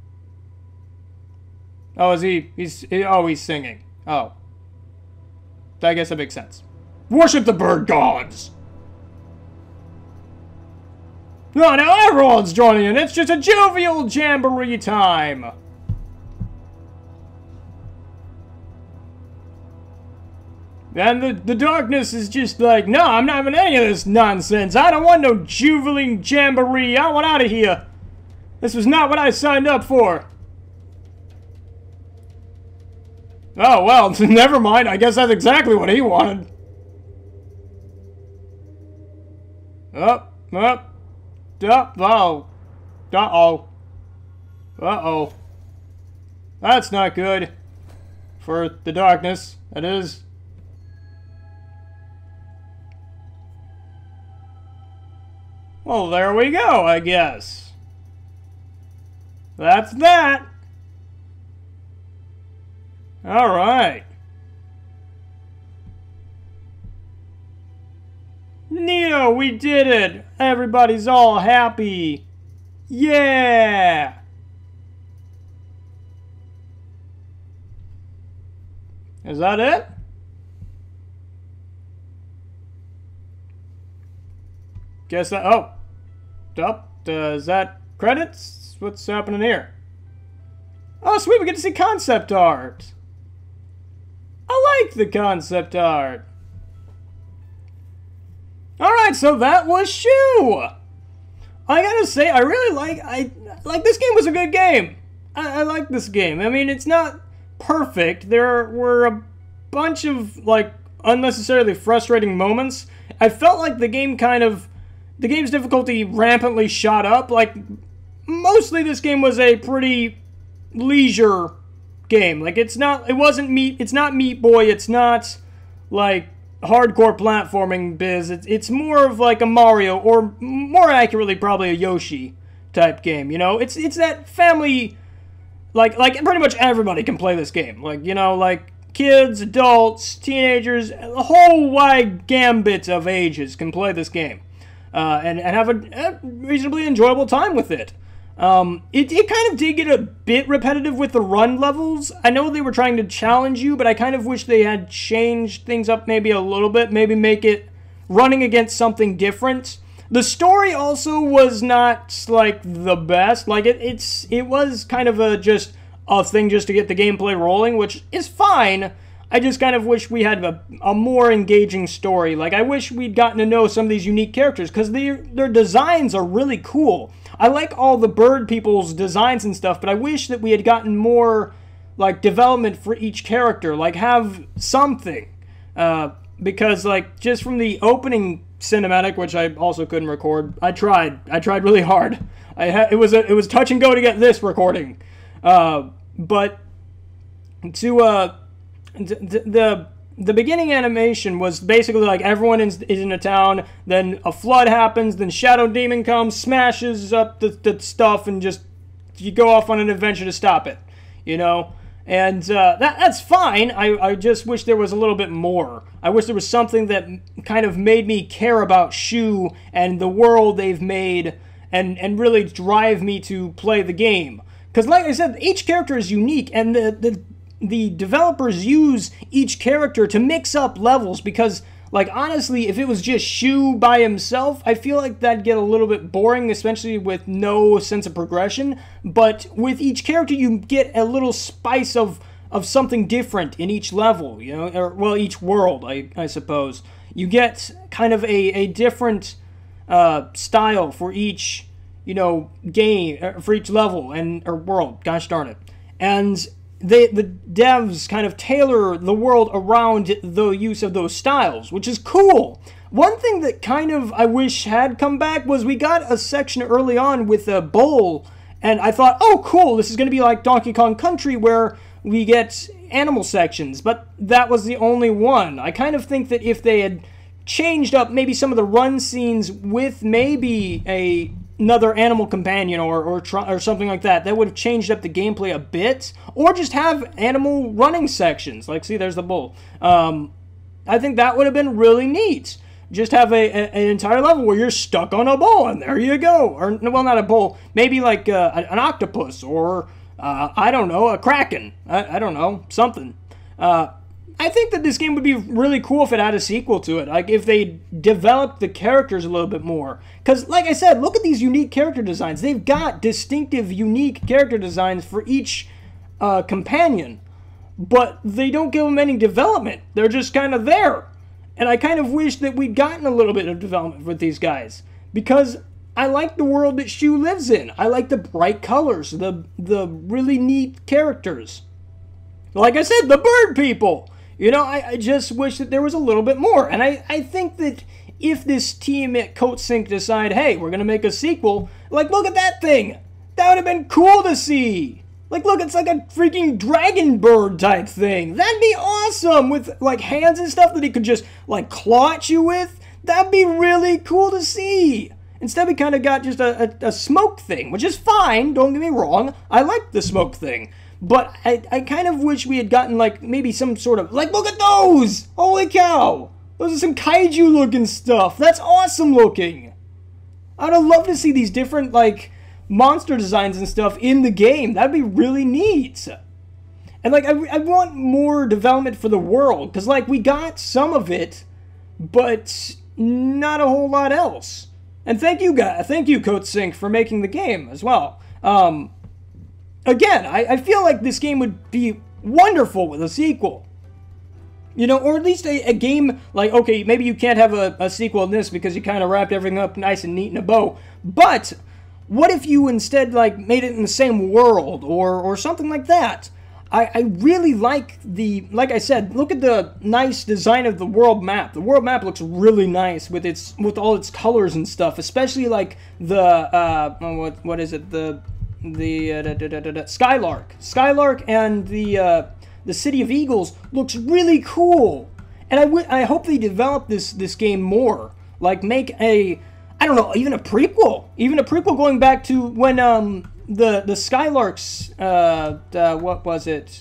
S1: Oh, is he? He's, oh, he's singing. Oh. I guess that makes sense. Worship the bird gods! No, now everyone's joining in. It's just a jovial jamboree time. And the, the darkness is just like, no, I'm not having any of this nonsense. I don't want no juveling jamboree. I want out of here. This was not what I signed up for. Oh, well, never mind. I guess that's exactly what he wanted. Up, up. Uh-oh. Uh-oh. Uh-oh. That's not good. For the darkness, that is. Well, there we go, I guess. That's that. Alright. Neo, we did it! Everybody's all happy! Yeah! Is that it? Guess that... Oh! Up. Uh, is that credits? What's happening here? Oh, sweet! We get to see concept art! I like the concept art! Alright, so that was Shu! I gotta say, I really like, I, like, this game was a good game. I, I like this game. I mean, it's not perfect. There were a bunch of, like, unnecessarily frustrating moments. I felt like the game kind of, the game's difficulty rampantly shot up. Like, mostly this game was a pretty leisure game. Like, it's not, it wasn't Meat, it's not Meat Boy, it's not, like, hardcore platforming biz. It's, it's more of like a Mario, or more accurately probably a Yoshi type game, you know? It's it's that family, like, like pretty much everybody can play this game. Like, you know, like kids, adults, teenagers, a whole wide gambit of ages can play this game. Uh, and, and have a, a reasonably enjoyable time with it. Um, it, it kind of did get a bit repetitive with the run levels. I know they were trying to challenge you, but I kind of wish they had changed things up maybe a little bit. Maybe make it running against something different. The story also was not, like, the best. Like, it, it's, it was kind of a just a thing just to get the gameplay rolling, which is fine. I just kind of wish we had a, a more engaging story. Like, I wish we'd gotten to know some of these unique characters, because their, their designs are really cool. I like all the bird people's designs and stuff, but I wish that we had gotten more, like, development for each character. Like, have something. Uh, because, like, just from the opening cinematic, which I also couldn't record, I tried. I tried really hard. I ha it was a, it was touch and go to get this recording. Uh, but to, uh, the... The beginning animation was basically like everyone is, is in a town, then a flood happens, then Shadow Demon comes, smashes up the, the stuff, and just you go off on an adventure to stop it, you know? And uh, that that's fine. I, I just wish there was a little bit more. I wish there was something that kind of made me care about Shu and the world they've made, and, and really drive me to play the game. Because like I said, each character is unique, and the... the the developers use each character to mix up levels, because, like, honestly, if it was just Shu by himself, I feel like that'd get a little bit boring, especially with no sense of progression. But with each character, you get a little spice of, of something different in each level, you know, or, well, each world, I, I suppose. You get kind of a, a different uh, style for each, you know, game, for each level, and or world, gosh darn it. And they the devs kind of tailor the world around the use of those styles, which is cool. One thing that kind of I wish had come back was we got a section early on with a bowl, and I thought, oh cool, this is going to be like Donkey Kong Country where we get animal sections, but that was the only one. I kind of think that if they had changed up maybe some of the run scenes with maybe a another animal companion or or, or something like that, that would have changed up the gameplay a bit, or just have animal running sections. Like, see, there's the bull. Um, I think that would have been really neat. Just have a, a, an entire level where you're stuck on a bull, and there you go. Or, well, not a bull, maybe like uh, an octopus, or, uh, I don't know, a kraken. I, I don't know, something. Uh, I think that this game would be really cool if it had a sequel to it. Like, if they developed the characters a little bit more. Because, like I said, look at these unique character designs. They've got distinctive, unique character designs for each uh, companion. But they don't give them any development. They're just kind of there. And I kind of wish that we'd gotten a little bit of development with these guys. Because I like the world that Shu lives in. I like the bright colors, the, the really neat characters. Like I said, the bird people. You know, I, I just wish that there was a little bit more. And I, I think that if this team at Coatsink decide, hey, we're going to make a sequel, like, look at that thing. That would have been cool to see. Like, look, it's like a freaking dragon bird type thing. That'd be awesome with, like, hands and stuff that he could just, like, claw at you with. That'd be really cool to see. Instead, we kind of got just a, a, a smoke thing, which is fine. Don't get me wrong. I like the smoke thing. But I, I kind of wish we had gotten, like, maybe some sort of, like, look at those! Holy cow! Those are some kaiju-looking stuff. That's awesome looking. I'd have loved to see these different, like, monster designs and stuff in the game. That'd be really neat. And, like, I, I want more development for the world. Because, like, we got some of it, but not a whole lot else. And thank you, guys. Thank you, Coatsink, for making the game as well. Um... Again, I, I feel like this game would be wonderful with a sequel. You know, or at least a, a game like, okay, maybe you can't have a, a sequel in this because you kind of wrapped everything up nice and neat in a bow. But what if you instead, like, made it in the same world or, or something like that? I, I really like the, like I said, look at the nice design of the world map. The world map looks really nice with its with all its colors and stuff, especially like the, uh, what what is it, the... the uh, da, da, da, da, Skylark. Skylark and the uh, the City of Eagles looks really cool. And I, w I hope they develop this this game more. Like, make a, I don't know, even a prequel. Even a prequel going back to when um the, the Skylarks, uh, uh, what was it?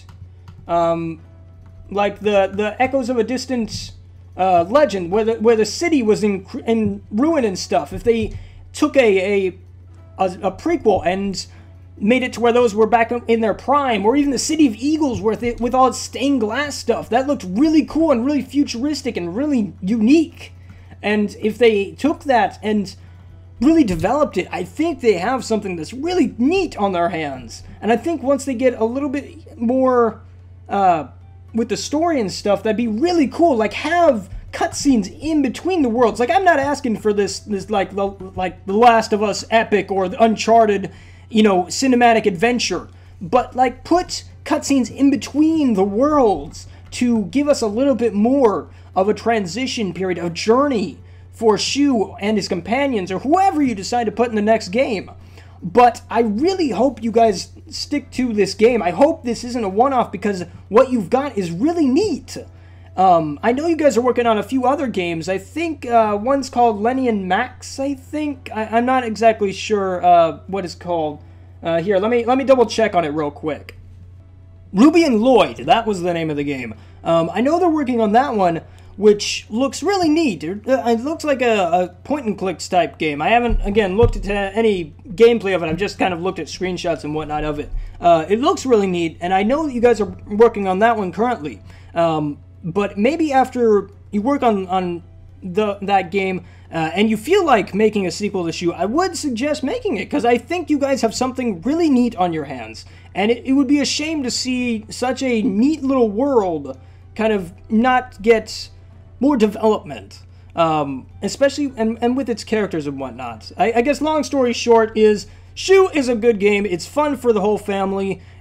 S1: Um, like the, the Echoes of a Distant uh, Legend, where the, where the city was in, in ruin and stuff. If they took a, a, a, a prequel and made it to where those were back in their prime, or even the City of Eagles with it, with all its stained glass stuff. That looked really cool and really futuristic and really unique. And if they took that and really developed it, I think they have something that's really neat on their hands. And I think once they get a little bit more uh, with the story and stuff, that'd be really cool. Like, have cutscenes in between the worlds. Like, I'm not asking for this, this like the like the Last of Us epic or the Uncharted, you know, cinematic adventure. But, like, put cutscenes in between the worlds to give us a little bit more of a transition period, a journey for Shu and his companions, or whoever you decide to put in the next game. But I really hope you guys stick to this game. I hope this isn't a one-off, because what you've got is really neat. Um, I know you guys are working on a few other games. I think uh, one's called Lenny and Max, I think. I, I'm not exactly sure uh, what it's called. Uh, here, let me let me double check on it real quick. Ruby and Lloyd, that was the name of the game. Um, I know they're working on that one, which looks really neat. It looks like a, a point-and-clicks type game. I haven't, again, looked at any gameplay of it. I've just kind of looked at screenshots and whatnot of it. Uh, it looks really neat, and I know that you guys are working on that one currently. Um, but maybe after you work on, on the, that game, uh, and you feel like making a sequel to Shu, I would suggest making it, because I think you guys have something really neat on your hands. And it, it would be a shame to see such a neat little world kind of not get more development, um, especially and, and with its characters and whatnot. I, I guess long story short is, Shu is a good game. It's fun for the whole family,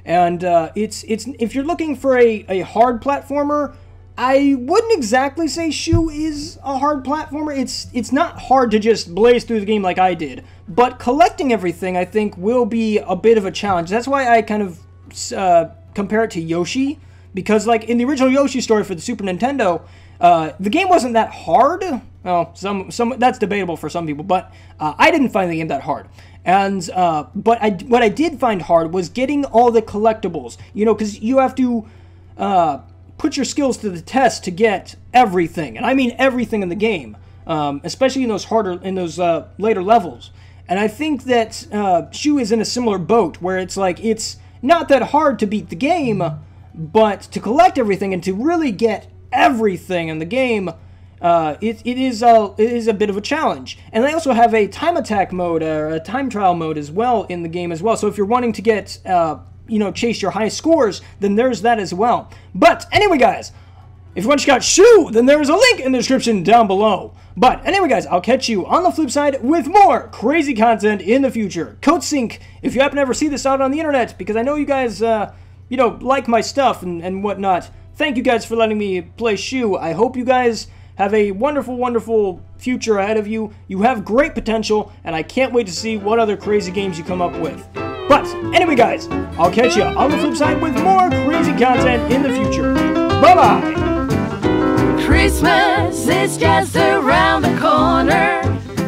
S1: And uh, it's it's if you're looking for a, a hard platformer, I wouldn't exactly say Shu is a hard platformer. It's it's not hard to just blaze through the game like I did, but collecting everything I think will be a bit of a challenge. That's why I kind of uh, compare it to Yoshi, because like in the original Yoshi story for the Super Nintendo, uh, the game wasn't that hard. Well, some some that's debatable for some people, but uh, I didn't find the game that hard. And uh, but I what I did find hard was getting all the collectibles. You know, because you have to uh, put your skills to the test to get everything, and I mean everything in the game, um, especially in those harder in those uh, later levels. And I think that uh, Shu is in a similar boat where it's like it's not that hard to beat the game, but to collect everything and to really get everything in the game. Uh, it, it, is a, it is a bit of a challenge. And they also have a time attack mode, or a time trial mode as well in the game as well. So if you're wanting to get, uh, you know, chase your high scores, then there's that as well. But anyway, guys, if you want to check out Shu, then there is a link in the description down below. But anyway, guys, I'll catch you on the flip side with more crazy content in the future. CodeSync, if you happen to ever see this out on the internet, because I know you guys, uh, you know, like my stuff and, and whatnot. Thank you guys for letting me play Shu. I hope you guys have a wonderful, wonderful future ahead of you. You have great potential, and I can't wait to see what other crazy games you come up with. But anyway, guys, I'll catch you on the flip side with more crazy content in the future. Bye-bye!
S2: Christmas is just around the corner,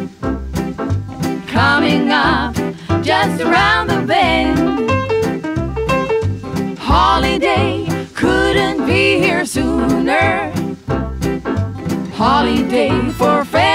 S2: coming up just around the bend. Holiday couldn't be here sooner. Holiday for family.